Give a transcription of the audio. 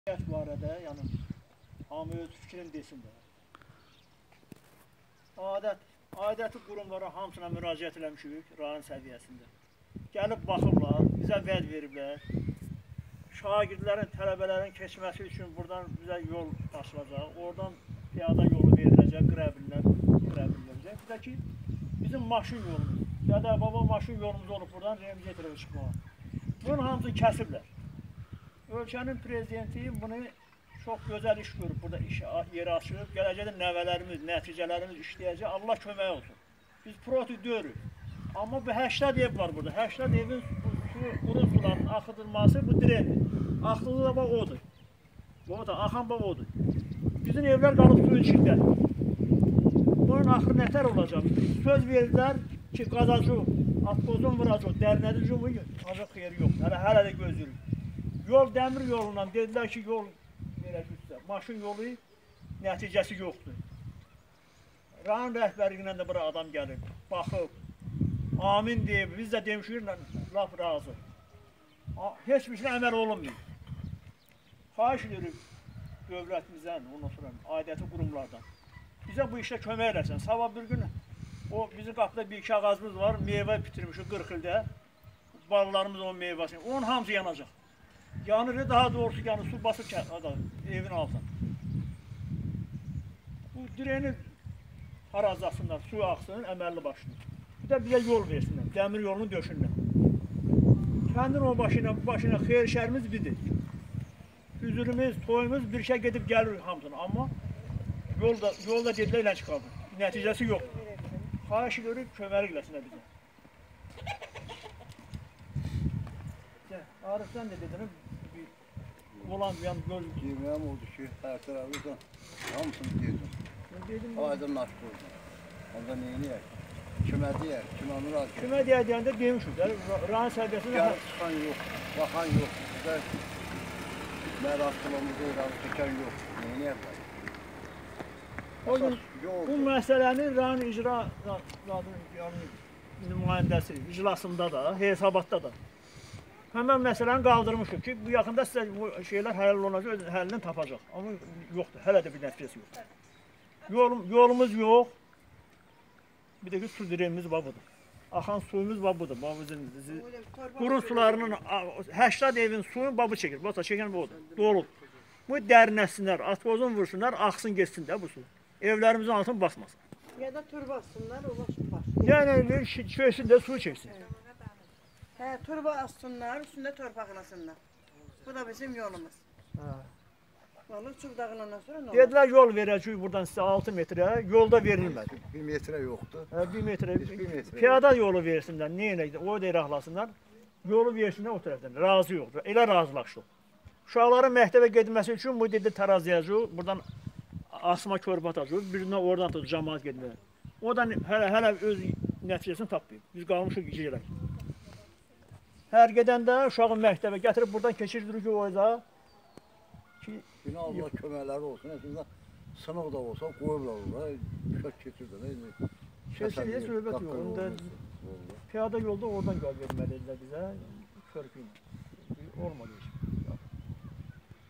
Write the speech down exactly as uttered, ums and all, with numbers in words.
barədə, yəni hamı öz fikrini desin də. Adət, adəti qurumlara hamısına müraciət eləmişik rayon səviyyəsində. Gəlib baxıblar, bizə vəd veriblər. Şagirdlərin, tələbələrin keçməsi üçün buradan bizə yol açılacaq. Oradan piyada yolu veriləcək, qrəbillər, qrəbillər. Bir də ki, bizim maşın yolumuz, Dədə Baba maşın yolumuz olub buradan Remziyetovə çıxmağa. Bunun hamısını kəsiblər. Ölkənin prezidenti bunu çox gözəl iş görüb, burada iş yeri açıb. Gələcəkdə nəvələrimiz, nəticələrimiz işləyəcək. Allah kömək olsun. Biz proti görürük. Amma bu həştad ev var burada. həştad evin su, quru suların axıdılması bu direndir. Axıdığı da bax odur. O da axan bax odur. Bizim evlər qalıb suyun içində. Bunun axırı nətər olacaq? Söz verirlər ki, qazacaq, atbozun vuracaq, dərnədici bu ancaq xeyri yox. Hələ, hələ də gözlürük. Yol dəmir yolundan dedilər ki, yol verəcəksə, maşın yolu nəticəsi yoxdur. Rayon rəhbərliyindən də bura adam gəlir, baxıb, amin deyib, biz də demişik, laf razı. Heç bir şey əməl olunmuyor. Xahiş edirik dövlətimizdən, ondan sonra aidiyyəti qurumlardan. Bizə bu işlə kömək eləsin. Sabah bir gün o bizim qapıda bir iki ağacımız var, meyvə bitirmişik qırx ildə. Balalarımız onun meyvəsini, onun hamısı yanacaq. Yanır, daha doğrusu yani su basır evin altına. Bu direni harazlasınlar, su aksın, əməlli başını. Bir de bize yol versinler, demir yolunu döşünlər. Kendin o başına, bu başına xeyir şərimiz bidir. Üzürümüz, toyumuz bir şey gedib gəlir hamısına. Amma yolda, yolda dedilə ilə çıxardı. Nəticəsi yox. Xahiş edirik, köməlik eləsinlər bizə. Arif sen de dedin, bir olan bir yan göl... Yemeğim oldu ki, her tarafı hamısını dedim. Aydınlaşdı orada. Onda neyini yer? Kime diyer? Kime onu razı? Kime diyer deyəndə demişik. Rayon səviyyəsində... Gəlib çıxan yox, baxan yox. Bizdə mərasimimizi iranı çəkən yox. Neyini yerlər? O gün bu məsələnin rayon icra nümayəndəsi iclasında da, hesabatda da hemen məsələni qaldırmışıq ki, bu yaxında sizə bu şeylər həll olacaq, həllini tapacaq. Amma yoxdur, hələ də bir nəticəsi yoxdur. Yol, yolumuz yox. Bir də ki, su direnimiz var budur. Axan suyumuz var budur. Qurun sularının, həştad evin suyun babı çəkir. Baxa, çəkən bu odur. Dolub. Bu dərinləsinlər, atbozun vursunlar, axsın geçsin də bu su. Evlərimizin altını basmasın. Ya da tur bassınlar, o basın. Yəni, çöksün də su çəksin. He, turba assınlar, üstünde torpaqlasınlar. Bu da bizim yolumuz. Ha. Vallahi çub dağılandan sonra ne olur? Dediler yol verəcəyik buradan sizə altı metrə, yolda verilmədi. Bir metre yoktu. Hə, bir metrə, bir metrə. Piyada yolu versinlər, neyə, o da iraqlasınlar, yolu versinlər o tərəfdən, razı yoxdur, elə razılaşdıq. Uşaqların məktəbə gedməsi üçün bu dedi tarazlayacaq, buradan asma körpə atacaq, birindən oradan atacaq, cəmaat gedməyə. O da hələ, hələ öz nəticəsini tapmayıb, biz qalmışıq gecələr. Hər gedəndə uşağın məktəbə gətirib buradan keçirdirik o yüzden ki... Yine Allah köməkləri olsun, əslində sınıq da olsa qoyurlar orada, uşaq keçirdir. Keçirliyə söhbət yox, piyada yolda oradan gəl verməlidirlər bizə, körpü ilə. Olmadı heç.